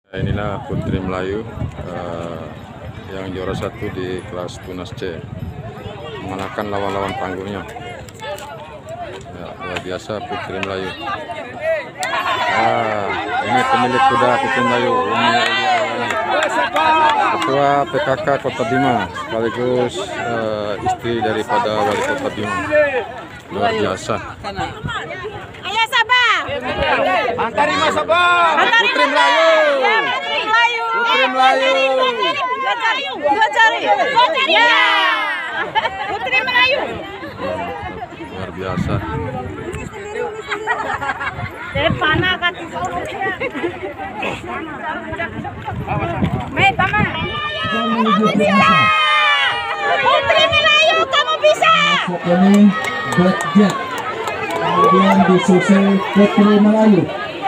Inilah Putri Melayu yang juara 1 di kelas Tunas C, mengalahkan lawan-lawan tangguhnya. Ya, luar biasa Putri Melayu. Ini pemilik kuda Putri Melayu, Umi Eliawani, Ketua PKK Kota Bima, sekaligus istri daripada Wali Kota Bima. Luar biasa. Ayo Sabah. Antari Mas Sabah. Putri Melayu. Putri Melayu. Dua jari. Ya. Putri Melayu. Luar biasa. Panah kan. Mai, Mama. Putri Melayu, kamu bisa. Ini Blackjack, kemudian disusul Putri Melayu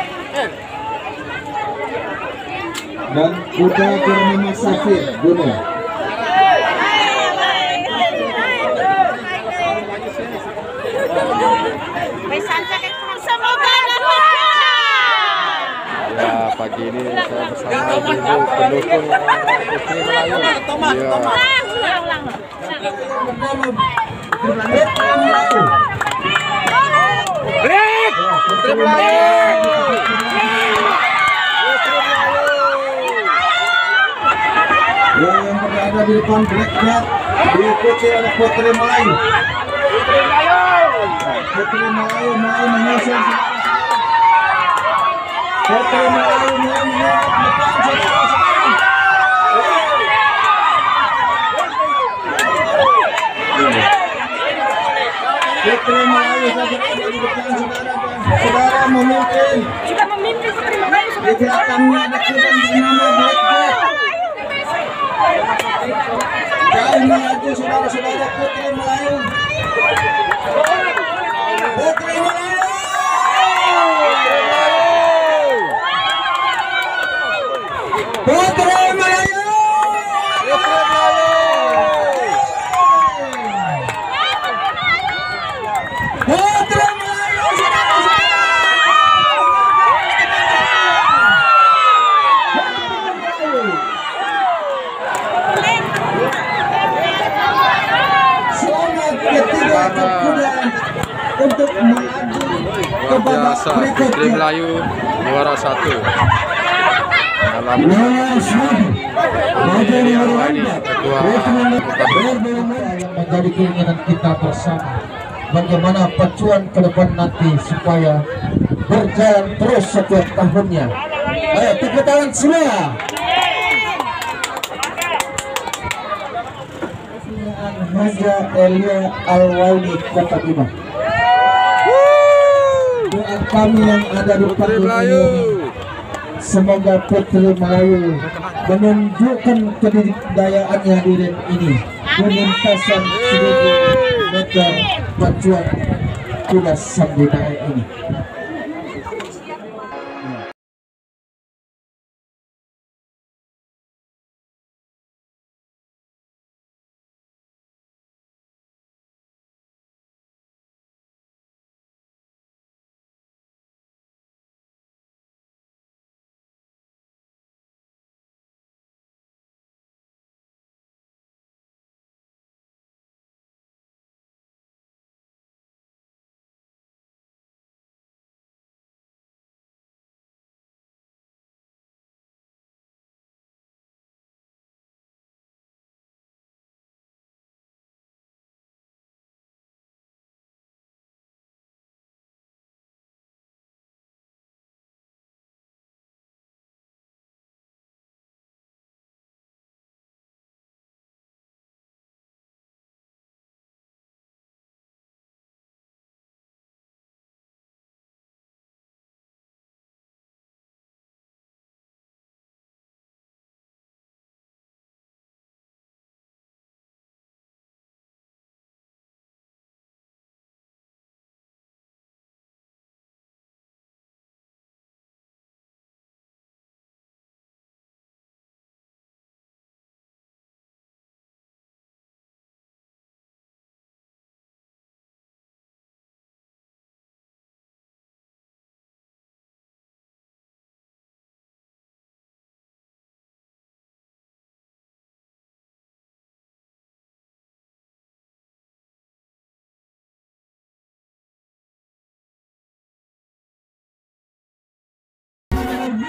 dan kuda bernama Safir Gunung. Semoga dapat. Ya, pagi ini saya bersama ibu pendukung Putri Melayu. Ya. Ulang. Putri Melayu. Yang berada di depan Blackjack diikuti oleh Putri Melayu. Putri Melayu mau menyusul. Putri Melayu mau menyusul depan Putri Melayu berada di depan saudara memimpin. Sudah memimpin Putri Melayu. Di belakangnya ada kuda bernama Blackjack. Jauh maju saudara-saudara Putri Melayu. Putri Melayu. Putri Melayu. Putri Melayu. Selamat ketiga kuda untuk melaju ke Luar babak biasa Putri berikutnya. Melayu juara 1 dalam Ketua yang menjadi keinginan kita bersama. Bagaimana pacuan ke depan nanti supaya berjalan terus setiap tahunnya. Ayo tepuk tangan semua. Haja Elia Alwaidi Kota Bima. Doa kami yang ada di Putri panggung Melayu. ini, semoga Putri Melayu menunjukkan kedikdayaannya di ring ini di lintasan 1000 meter pacuan kuda Sambunai ini.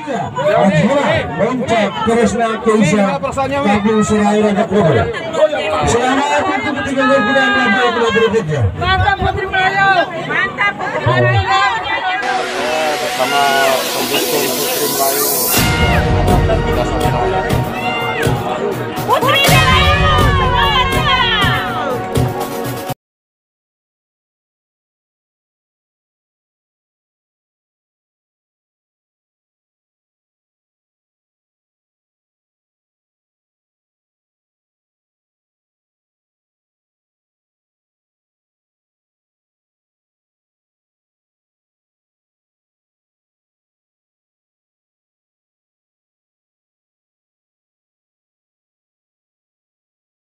Azura loncat terus naik ke Isya kabung Serayu Raja Kober. Selamat untuk ketiga gol kuda berikutnya. Mantap Putri Melayu. Mantap Putri Melayu. Bersama pendukung Putri Melayu.